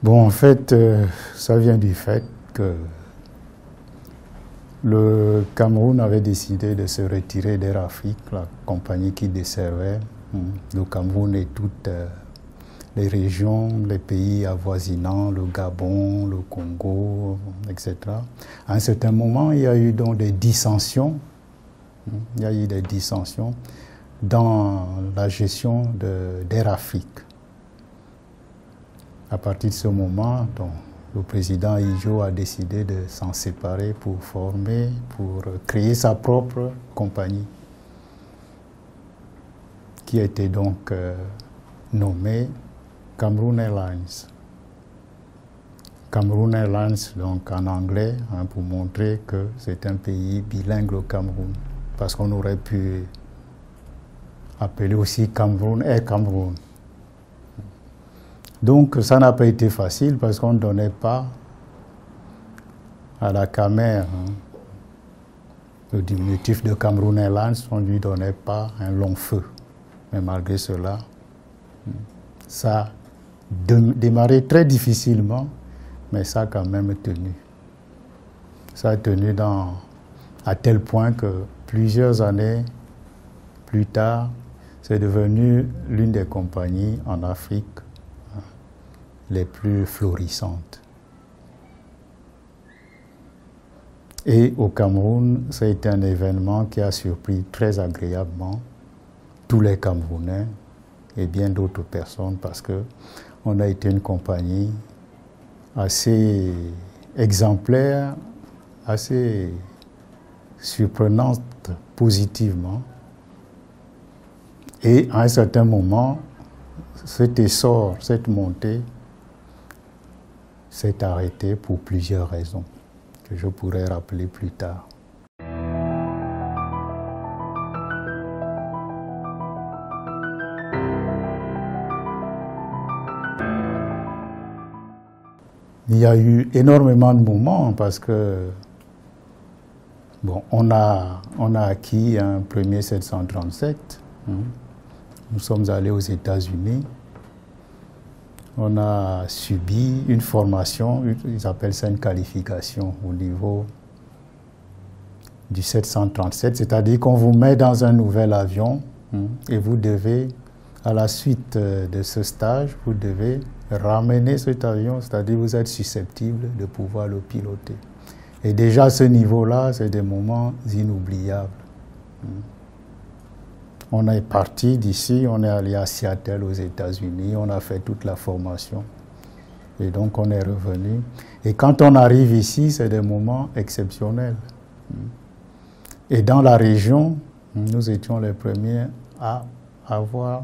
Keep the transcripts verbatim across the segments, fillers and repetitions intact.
Bon, en fait, euh, ça vient du fait que le Cameroun avait décidé de se retirer d'Air Afrique, la compagnie qui desservait hein, le Cameroun et toutes euh, les régions, les pays avoisinants, le Gabon, le Congo, et cetera. À un certain moment, il y a eu donc des dissensions, hein, il y a eu des dissensions dans la gestion d'Air Afrique. À partir de ce moment, donc, le président Ijo a décidé de s'en séparer pour former, pour créer sa propre compagnie, qui a été donc euh, nommée Cameroon Airlines. Cameroon Airlines, donc en anglais, hein, pour montrer que c'est un pays bilingue, le Cameroun, parce qu'on aurait pu appeler aussi Cameroun Air Cameroun. Donc ça n'a pas été facile parce qu'on ne donnait pas à la Camer, hein, le diminutif de Cameroon Airlines, on ne lui donnait pas un long feu. Mais malgré cela, ça a démarré très difficilement, mais ça a quand même tenu. Ça a tenu dans, à tel point que plusieurs années plus tard, c'est devenu l'une des compagnies en Afrique les plus florissantes. Et au Cameroun, ça a été un événement qui a surpris très agréablement tous les Camerounais et bien d'autres personnes parce qu'on a été une compagnie assez exemplaire, assez surprenante positivement. Et à un certain moment, cet essor, cette montée, s'est arrêté pour plusieurs raisons que je pourrais rappeler plus tard. Il y a eu énormément de moments parce que bon, on a, on a acquis un premier sept cent trente-sept. Hein. Nous sommes allés aux États-Unis. On a subi une formation, ils appellent ça une qualification au niveau du sept cent trente-sept, c'est-à-dire qu'on vous met dans un nouvel avion hein, et vous devez, à la suite de ce stage, vous devez ramener cet avion, c'est-à-dire vous êtes susceptible de pouvoir le piloter. Et déjà à ce niveau-là, c'est des moments inoubliables. Hein. On est parti d'ici, on est allé à Seattle aux États-Unis, on a fait toute la formation. Et donc on est revenu. Et quand on arrive ici, c'est des moments exceptionnels. Et dans la région, nous étions les premiers à avoir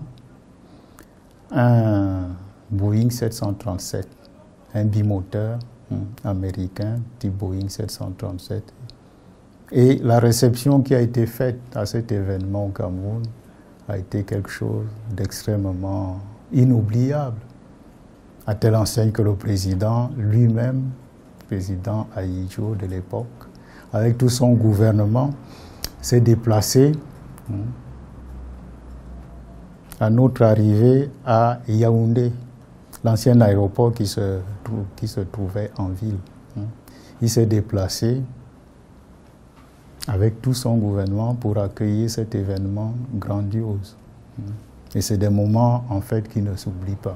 un Boeing sept cent trente-sept, un bimoteur américain, type Boeing sept cent trente-sept. Et la réception qui a été faite à cet événement au Cameroun a été quelque chose d'extrêmement inoubliable, à telle enseigne que le président lui-même, président Ahidjo de l'époque, avec tout son gouvernement, s'est déplacé hein, à notre arrivée à Yaoundé, l'ancien aéroport qui se, qui se trouvait en ville. Hein. Il s'est déplacé avec tout son gouvernement pour accueillir cet événement grandiose. Et c'est des moments, en fait, qui ne s'oublient pas.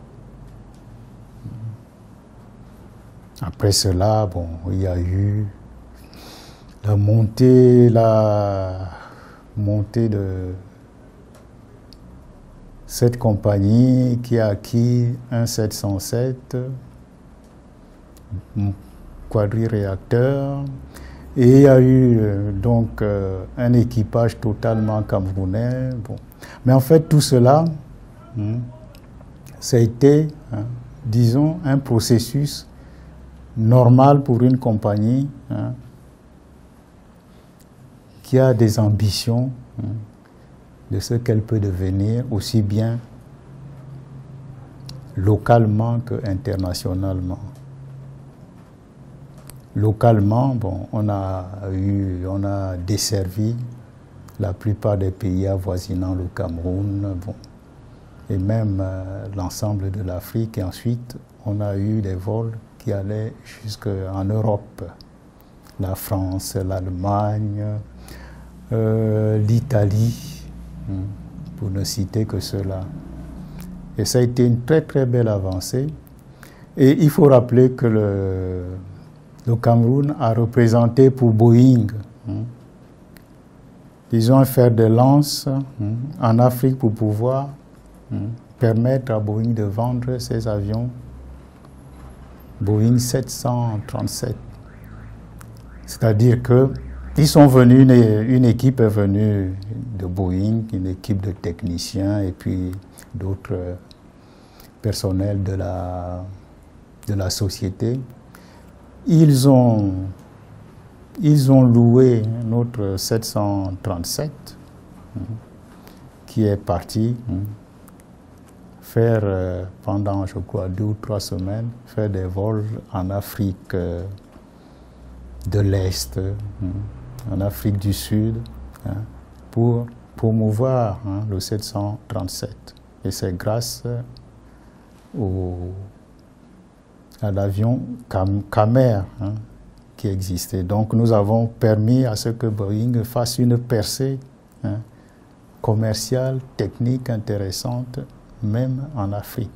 Après cela, bon, il y a eu la montée, la montée de cette compagnie qui a acquis un sept cent sept, quadri-réacteur. Et il y a eu euh, donc euh, un équipage totalement camerounais. Bon. Mais en fait, tout cela, hein, ça a été, hein, disons, un processus normal pour une compagnie hein, qui a des ambitions hein, de ce qu'elle peut devenir, aussi bien localement qu'internationalement. Localement, bon, on a eu, on a desservi la plupart des pays avoisinant le Cameroun, bon, et même euh, l'ensemble de l'Afrique. Et ensuite, on a eu des vols qui allaient jusqu'en Europe. La France, l'Allemagne, euh, l'Italie, hein, pour ne citer que cela. Et ça a été une très très belle avancée. Et il faut rappeler que le, le Cameroun a représenté pour Boeing, hein, disons un fer de lance, hein, en Afrique pour pouvoir, hein, permettre à Boeing de vendre ses avions Boeing sept cent trente-sept. C'est-à-dire qu'ils sont venus, une, une équipe est venue de Boeing, une équipe de techniciens et puis d'autres personnels de la, de la société. Ils ont, ils ont loué notre sept cent trente-sept, hein, qui est parti, hein, faire euh, pendant, je crois, deux ou trois semaines, faire des vols en Afrique euh, de l'Est, hein, en Afrique du Sud, hein, pour promouvoir, hein, le sept cent trente-sept. Et c'est grâce au, à l'avion Cam Camer, hein, qui existait. Donc nous avons permis à ce que Boeing fasse une percée, hein, commerciale, technique, intéressante, même en Afrique.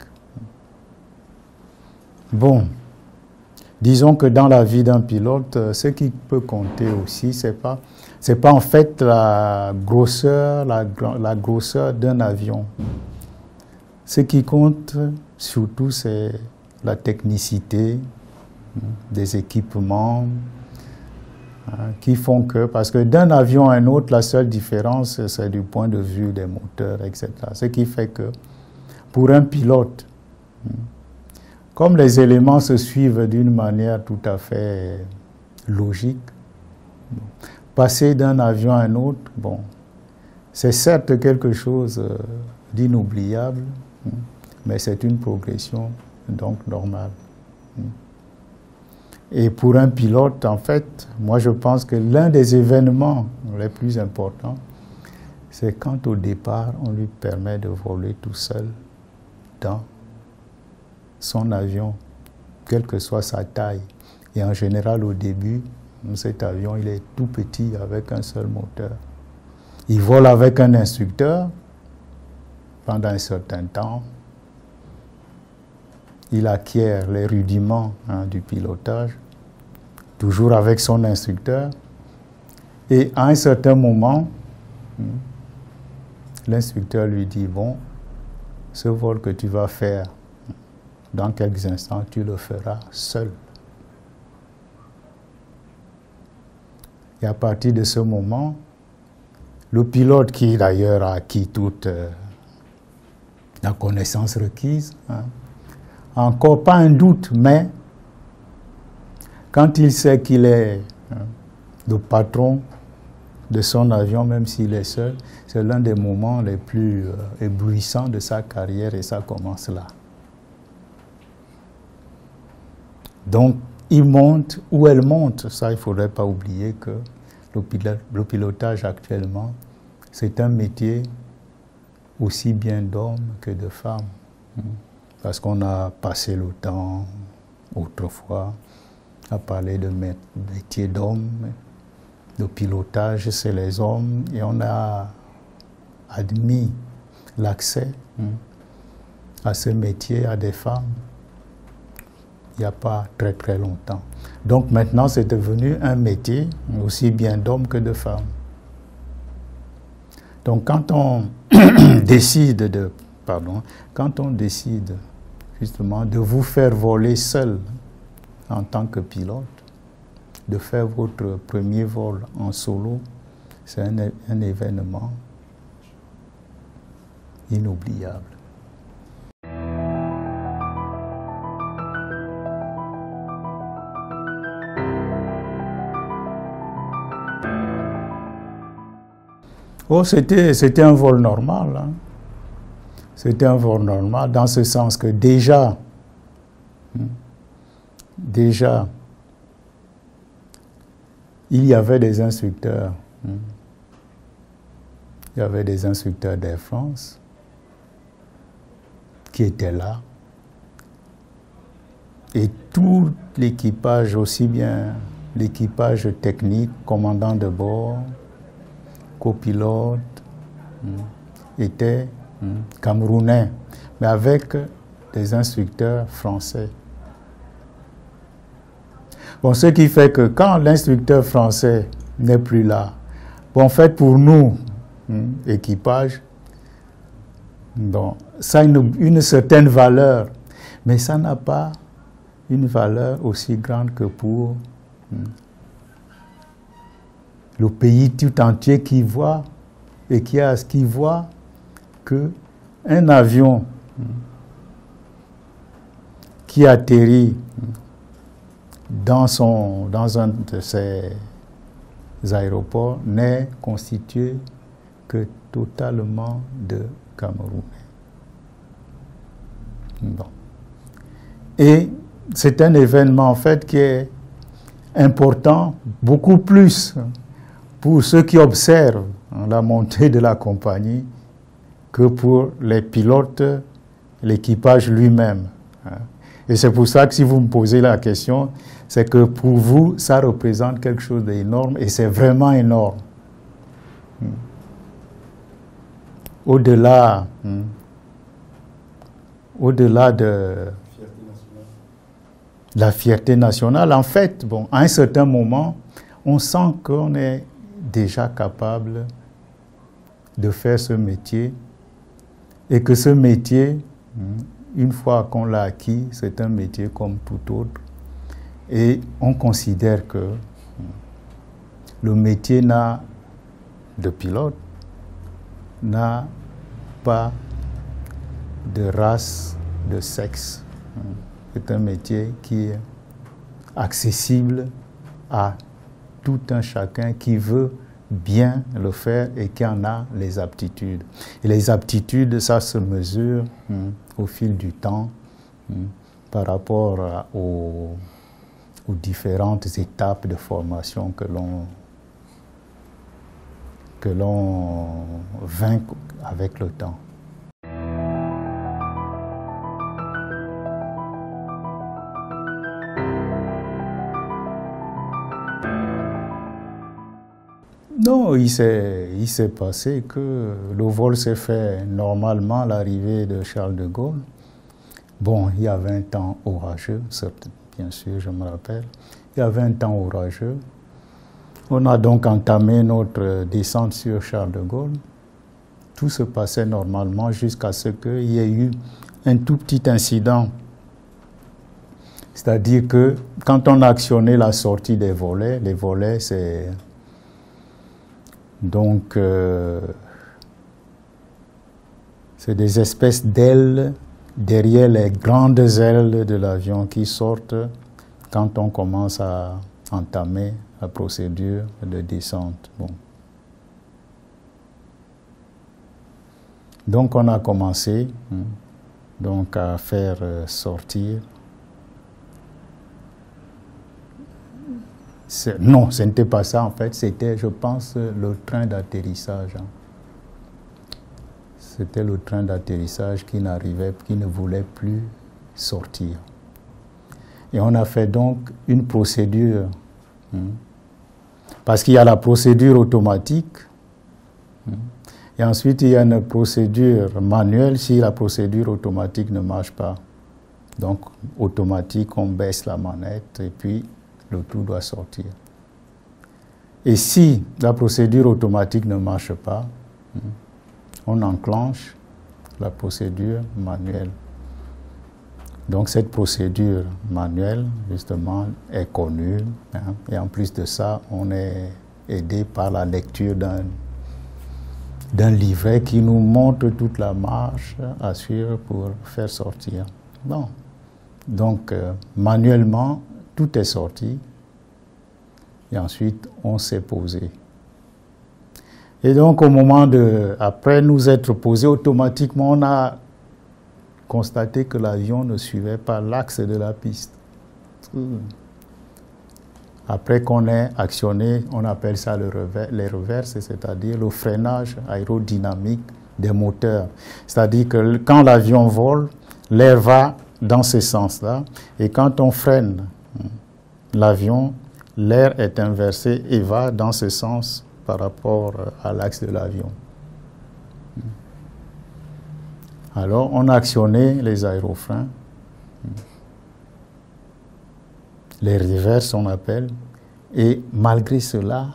Bon, disons que dans la vie d'un pilote, ce qui peut compter aussi, c'est pas, c'est pas en fait la grosseur, la, la grosseur d'un avion. Ce qui compte surtout, c'est la technicité des équipements, hein, qui font que, parce que d'un avion à un autre, la seule différence, c'est du point de vue des moteurs, et cetera. Ce qui fait que pour un pilote, comme les éléments se suivent d'une manière tout à fait logique, passer d'un avion à un autre, bon, c'est certes quelque chose d'inoubliable, mais c'est une progression donc normale. Et pour un pilote, en fait, moi je pense que l'un des événements les plus importants, c'est quand au départ on lui permet de voler tout seul dans son avion, quelle que soit sa taille. Et en général, au début, cet avion, il est tout petit avec un seul moteur. Il vole avec un instructeur pendant un certain temps. Il acquiert les rudiments, hein, du pilotage, toujours avec son instructeur. Et à un certain moment, l'instructeur lui dit, bon, ce vol que tu vas faire, dans quelques instants, tu le feras seul. Et à partir de ce moment, le pilote qui d'ailleurs a acquis toute euh, la connaissance requise, hein, encore pas un doute, mais quand il sait qu'il est, hein, le patron de son avion, même s'il est seul, c'est l'un des moments les plus euh, éblouissants de sa carrière et ça commence là. Donc, il monte ou elle monte, ça il ne faudrait pas oublier que le, pilot, le pilotage actuellement, c'est un métier aussi bien d'hommes que de femmes. Parce qu'on a passé le temps, autrefois, à parler de métier d'hommes. Le pilotage, c'est les hommes, et on a admis l'accès à ce métier à des femmes il n'y a pas très très longtemps. Donc maintenant, c'est devenu un métier aussi bien d'hommes que de femmes. Donc quand on décide de, pardon, quand on décide justement de vous faire voler seul en tant que pilote, de faire votre premier vol en solo, c'est un, un événement inoubliable. Oh, c'était, c'était un vol normal. Hein. C'était un vol normal dans ce sens que déjà, déjà, il y avait des instructeurs. Il y avait des instructeurs d'Air France. qui était là. Et tout l'équipage, aussi bien l'équipage technique, commandant de bord, copilote, était camerounais, mais avec des instructeurs français. Bon, ce qui fait que quand l'instructeur français n'est plus là, bon, en fait, pour nous, hein, équipage, bon, ça a une, une certaine valeur, mais ça n'a pas une valeur aussi grande que pour hein, le pays tout entier qui voit et qui, a, qui voit que un avion hein, qui atterrit dans, son, dans un de ces aéroports n'est constitué que totalement de Camerounais. Bon. Et c'est un événement en fait qui est important, beaucoup plus pour ceux qui observent la montée de la compagnie que pour les pilotes, l'équipage lui-même. Et c'est pour ça que si vous me posez la question, c'est que pour vous, ça représente quelque chose d'énorme et c'est vraiment énorme. Au-delà, au-delà de la fierté nationale, en fait, bon, à un certain moment, on sent qu'on est déjà capable de faire ce métier et que ce métier, une fois qu'on l'a acquis, c'est un métier comme tout autre. Et on considère que le métier n'a, de pilote n'a pas de race, de sexe. C'est un métier qui est accessible à tout un chacun qui veut bien le faire et qui en a les aptitudes. Et les aptitudes, ça se mesure hein, au fil du temps hein, par rapport à, aux, aux différentes étapes de formation que l'on que l'on vainc avec le temps. Non, il s'est, il s'est passé que le vol s'est fait normalement à l'arrivée de Charles de Gaulle. Bon, il y avait un temps orageux, bien sûr, je me rappelle. Il y avait un temps orageux. On a donc entamé notre descente sur Charles de Gaulle. Tout se passait normalement jusqu'à ce qu'il y ait eu un tout petit incident. C'est-à-dire que quand on a actionné la sortie des volets, les volets, c'est... Donc, euh, c'est des espèces d'ailes derrière les grandes ailes de l'avion qui sortent quand on commence à entamer la procédure de descente. Bon. Donc, on a commencé hein, donc à faire euh, sortir. Non, ce n'était pas ça en fait, c'était, je pense, le train d'atterrissage. Hein. C'était le train d'atterrissage qui n'arrivait, qui ne voulait plus sortir. Et on a fait donc une procédure, hein, parce qu'il y a la procédure automatique, hein, et ensuite il y a une procédure manuelle si la procédure automatique ne marche pas. Donc, automatique, on baisse la manette et puis le tout doit sortir. Et si la procédure automatique ne marche pas, on enclenche la procédure manuelle. Donc cette procédure manuelle, justement, est connue. Hein, et en plus de ça, on est aidé par la lecture d'un d'un livret qui nous montre toute la marche à suivre pour faire sortir. Bon. Donc, euh, manuellement, tout est sorti et ensuite on s'est posé. Et donc au moment de, après nous être posés, automatiquement on a constaté que l'avion ne suivait pas l'axe de la piste. Après qu'on ait actionné, on appelle ça le rever, les reverses, c'est-à-dire le freinage aérodynamique des moteurs. C'est-à-dire que quand l'avion vole, l'air va dans ce sens-là, et quand on freine l'avion, l'air est inversé et va dans ce sens par rapport à l'axe de l'avion. Alors, on a actionné les aérofreins, les reverses on appelle, et malgré cela,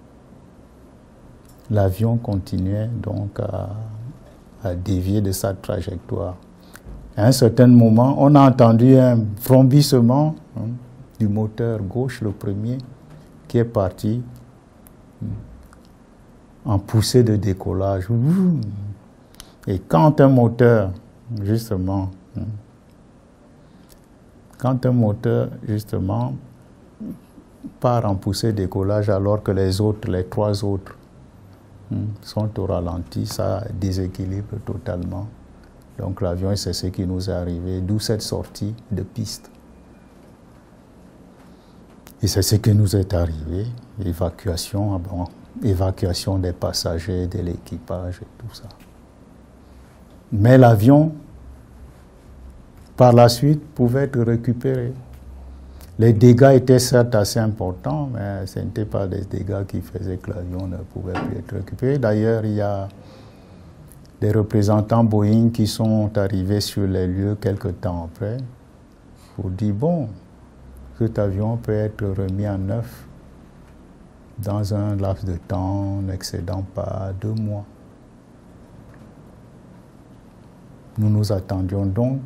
l'avion continuait donc à, à dévier de sa trajectoire. À un certain moment, on a entendu un vrombissement hein, du moteur gauche, le premier, qui est parti en poussée de décollage. Et quand un moteur, justement, quand un moteur, justement, part en poussée de décollage alors que les autres, les trois autres, sont au ralenti, ça déséquilibre totalement. Donc l'avion, c'est ce qui nous est arrivé, d'où cette sortie de piste. Et c'est ce qui nous est arrivé, évacuation, bon, évacuation des passagers, de l'équipage et tout ça. Mais l'avion, par la suite, pouvait être récupéré. Les dégâts étaient certes assez importants, mais ce n'étaient pas des dégâts qui faisaient que l'avion ne pouvait plus être récupéré. D'ailleurs, il y a des représentants Boeing qui sont arrivés sur les lieux quelques temps après pour dire, bon, cet avion peut être remis en neuf dans un laps de temps n'excédant pas deux mois. Nous nous attendions donc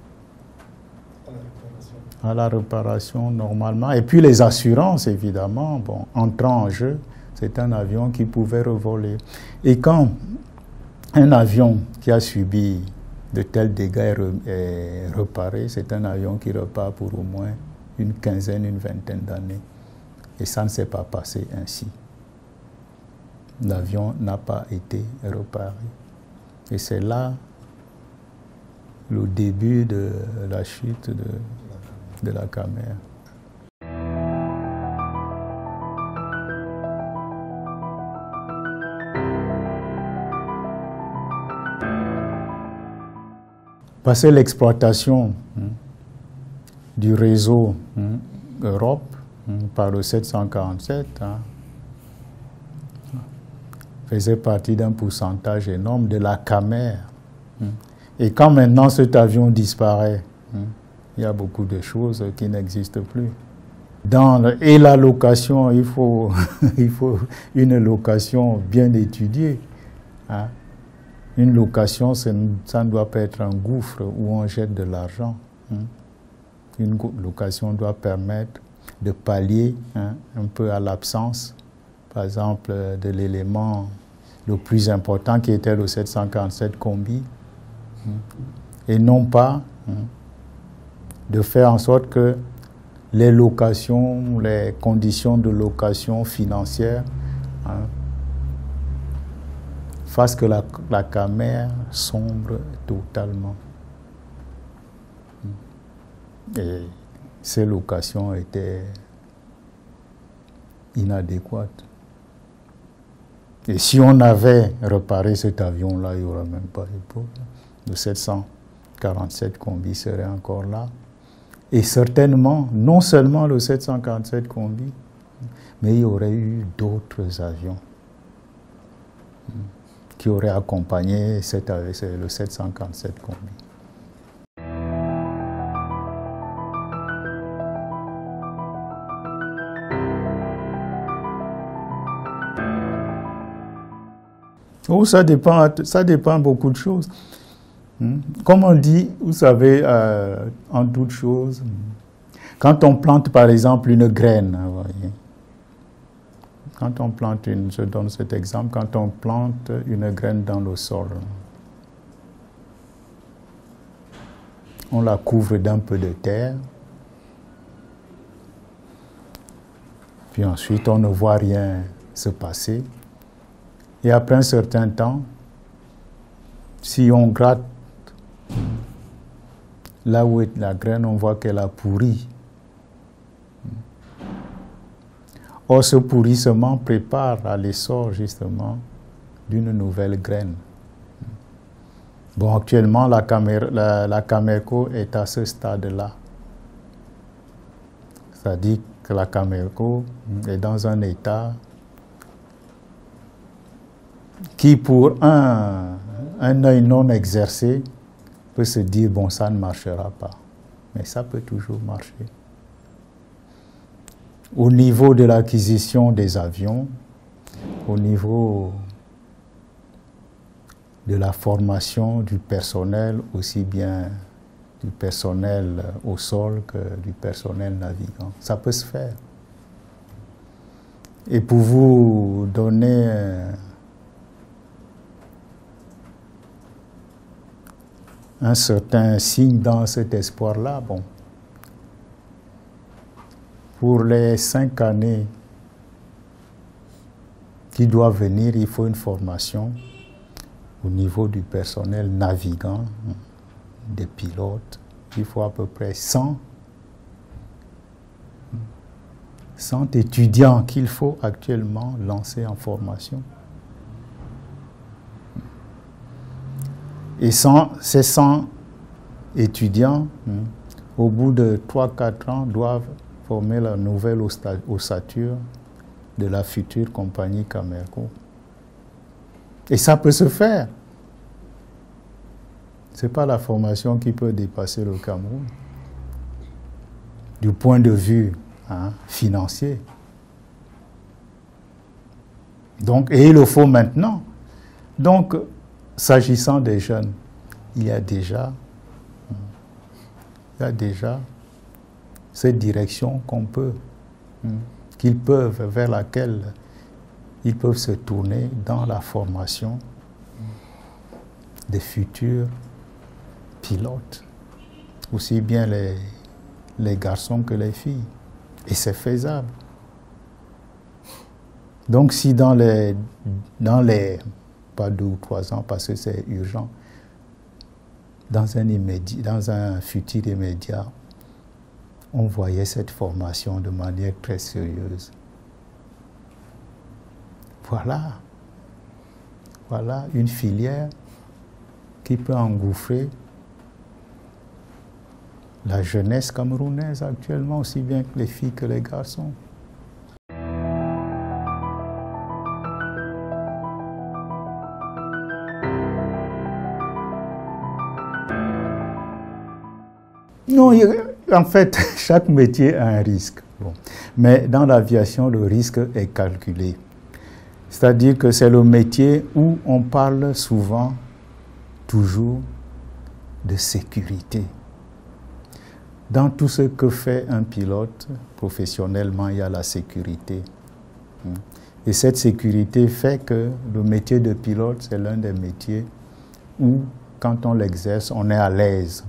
à la réparation normalement. Et puis les assurances, évidemment, bon, entrant en jeu, c'est un avion qui pouvait revoler. Et quand un avion qui a subi de tels dégâts est réparé, c'est un avion qui repart pour au moins une quinzaine, une vingtaine d'années. Et ça ne s'est pas passé ainsi. L'avion n'a pas été réparé. Et c'est là le début de la chute de, de la Camer. Parce que l'exploitation hein, du réseau hein, Europe hein, par le sept cent quarante-sept hein, faisait partie d'un pourcentage énorme de la Camer. Hein. Et quand maintenant cet avion disparaît, hein, il y a beaucoup de choses qui n'existent plus. Dans le, et la location, il faut, il faut une location bien étudiée. Hein. Une location, ça ne doit pas être un gouffre où on jette de l'argent. Hein. Une location doit permettre de pallier hein, un peu à l'absence, par exemple, de l'élément le plus important qui était le sept cent quarante-sept combi, hein, et non pas hein, de faire en sorte que les locations, les conditions de location financière hein, fassent que la, la Camer sombre totalement. Et ces locations étaient inadéquates. Et si on avait réparé cet avion-là, il n'y aurait même pas de problème. Le sept cent quarante-sept combi serait encore là. Et certainement, non seulement le sept cent quarante-sept combi, mais il y aurait eu d'autres avions qui auraient accompagné cet, le sept cent quarante-sept combi. Oh, ça dépend, ça dépend beaucoup de choses. Comme on dit, vous savez, euh, en toute chose, quand on plante par exemple une graine, vous voyez, quand on plante une, je donne cet exemple, quand on plante une graine dans le sol, on la couvre d'un peu de terre, puis ensuite on ne voit rien se passer. Et après un certain temps, si on gratte là où est la graine, on voit qu'elle a pourri. Or, ce pourrissement prépare à l'essor justement d'une nouvelle graine. Bon, actuellement, la, Camer la, la Camerco est à ce stade-là. C'est-à-dire que la Camerco est dans un état qui, pour un, un œil non exercé, peut se dire, bon, ça ne marchera pas. Mais ça peut toujours marcher. Au niveau de l'acquisition des avions, au niveau de la formation du personnel, aussi bien du personnel au sol que du personnel navigant. Ça peut se faire. Et pour vous donner un certain signe dans cet espoir-là, bon, pour les cinq années qui doivent venir, il faut une formation au niveau du personnel navigant, des pilotes. Il faut à peu près cent, cent étudiants qu'il faut actuellement lancer en formation. Et sans, ces cent étudiants, au bout de trois à quatre ans, doivent former la nouvelle ossature de la future compagnie Camerco. Et ça peut se faire. Ce n'est pas la formation qui peut dépasser le Cameroun, du point de vue hein, financier. Donc, et il le faut maintenant. Donc, s'agissant des jeunes, il y a déjà, il y a déjà cette direction qu'on peut, qu'ils peuvent, vers laquelle ils peuvent se tourner dans la formation des futurs pilotes, aussi bien les, les garçons que les filles. Et c'est faisable. Donc si dans les, dans les, pas deux ou trois ans, parce que c'est urgent, dans un, immédiat, dans un futur immédiat, on voyait cette formation de manière très sérieuse. Voilà, voilà une filière qui peut engouffrer la jeunesse camerounaise actuellement, aussi bien que les filles que les garçons. Non, en fait, chaque métier a un risque. Bon. Mais dans l'aviation, le risque est calculé. C'est-à-dire que c'est le métier où on parle souvent, toujours, de sécurité. Dans tout ce que fait un pilote, professionnellement, il y a la sécurité. Et cette sécurité fait que le métier de pilote, c'est l'un des métiers où, quand on l'exerce, on est à l'aise.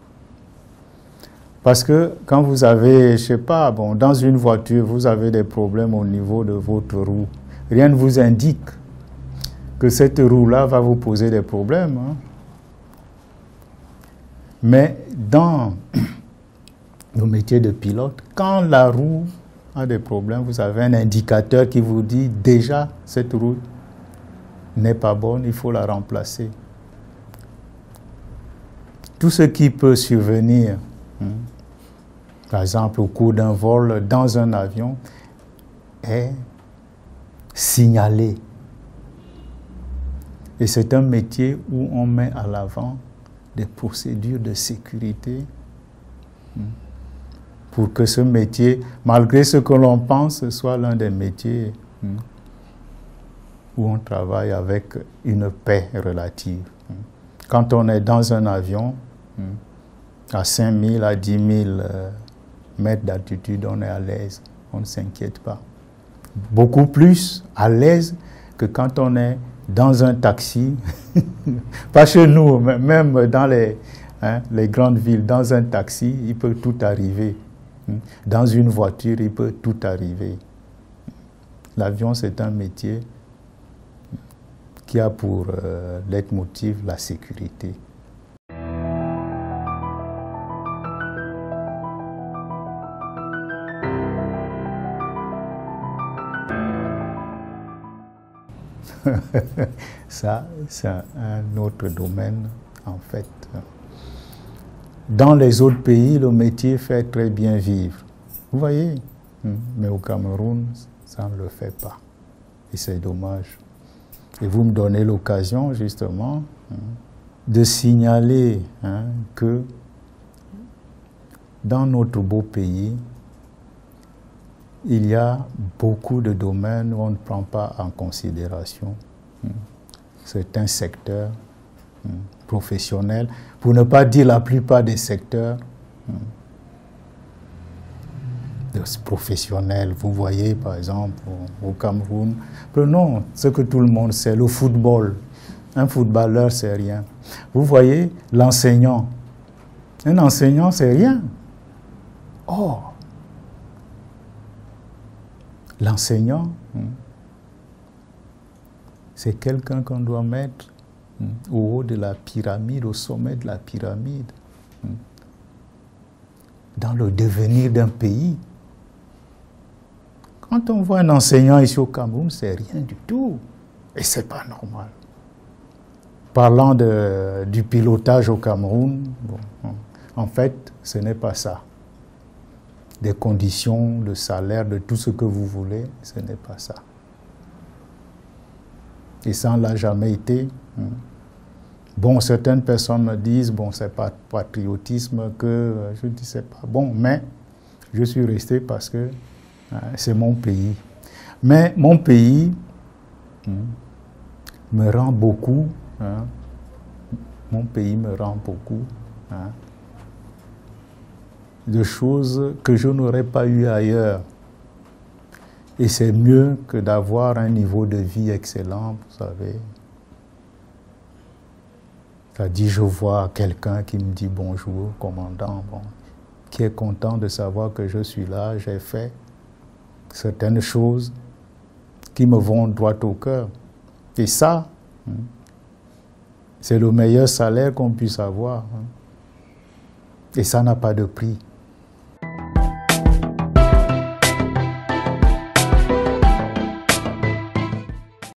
Parce que quand vous avez, je sais pas, bon, dans une voiture, vous avez des problèmes au niveau de votre roue. Rien ne vous indique que cette roue-là va vous poser des problèmes. Hein. Mais dans le métier de pilote, quand la roue a des problèmes, vous avez un indicateur qui vous dit déjà cette roue n'est pas bonne, il faut la remplacer. Tout ce qui peut survenir, hein, par exemple au cours d'un vol dans un avion, est signalé. Et c'est un métier où on met à l'avant des procédures de sécurité pour que ce métier, malgré ce que l'on pense, soit l'un des métiers où on travaille avec une paix relative. Quand on est dans un avion, à cinq mille, à dix mille mètres d'altitude, on est à l'aise, on ne s'inquiète pas. Beaucoup plus à l'aise que quand on est dans un taxi, pas chez nous, mais même dans les, hein, les grandes villes, dans un taxi, il peut tout arriver. Dans une voiture, il peut tout arriver. L'avion, c'est un métier qui a pour euh, leitmotiv la sécurité. Ça, c'est un autre domaine en fait. Dans les autres pays, le métier fait très bien vivre. Vous voyez? Mais au Cameroun, ça ne le fait pas. Et c'est dommage. Et vous me donnez l'occasion, justement, de signaler hein, que dans notre beau pays, il y a beaucoup de domaines où on ne prend pas en considération certains secteurs professionnels, pour ne pas dire la plupart des secteurs professionnels. Vous voyez, par exemple, au Cameroun, prenons ce que tout le monde sait, le football. Un footballeur, c'est rien. Vous voyez, l'enseignant. Un enseignant, c'est rien. Or, l'enseignant, c'est quelqu'un qu'on doit mettre au haut de la pyramide, au sommet de la pyramide, dans le devenir d'un pays. Quand on voit un enseignant ici au Cameroun, c'est rien du tout. Et c'est pas normal. Parlant de, du pilotage au Cameroun, bon, en fait, ce n'est pas ça. Des conditions, le salaire, de tout ce que vous voulez, ce n'est pas ça. Et ça ne l'a jamais été. Bon, certaines personnes me disent, bon, c'est pas patriotisme que je dis, c'est pas bon, mais je suis resté parce que hein, c'est mon pays. Mais mon pays hein, me rend beaucoup, hein, mon pays me rend beaucoup hein, de choses que je n'aurais pas eu ailleurs. Et c'est mieux que d'avoir un niveau de vie excellent, vous savez. C'est-à-dire, je vois quelqu'un qui me dit bonjour, commandant, bon, qui est content de savoir que je suis là, j'ai fait certaines choses qui me vont droit au cœur. Et ça, hein, c'est le meilleur salaire qu'on puisse avoir. Hein. Et ça n'a pas de prix.